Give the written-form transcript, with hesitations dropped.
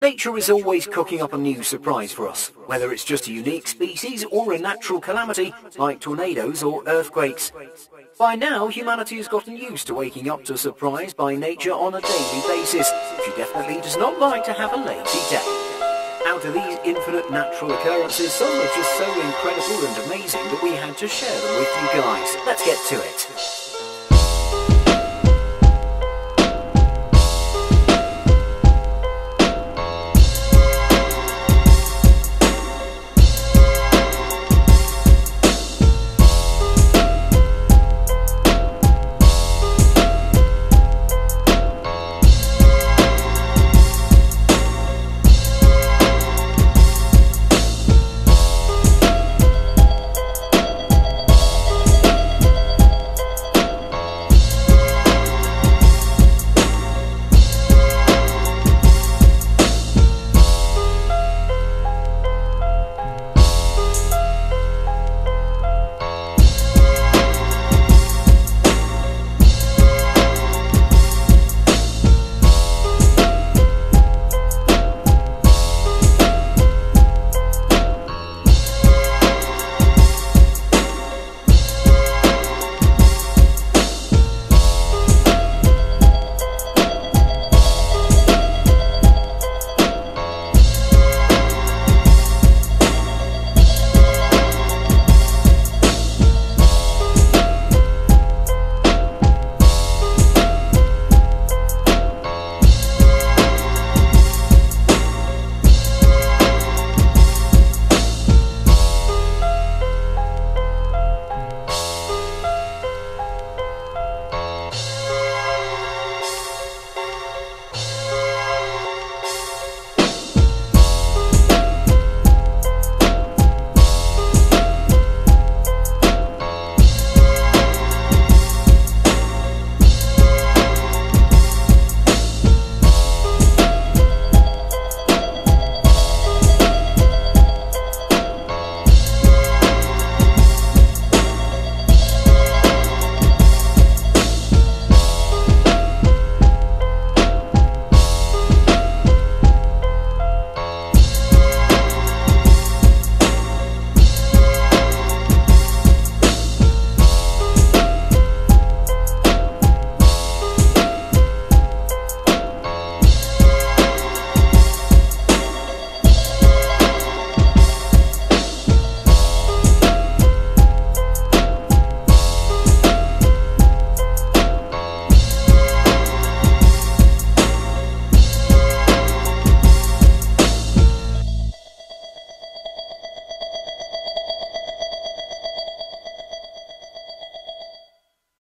Nature is always cooking up a new surprise for us, whether it's just a unique species or a natural calamity like tornadoes or earthquakes. By now, humanity has gotten used to waking up to a surprise by nature on a daily basis. She definitely does not like to have a lazy day. Out of these infinite natural occurrences, some are just so incredible and amazing that we had to share them with you guys. Let's get to it.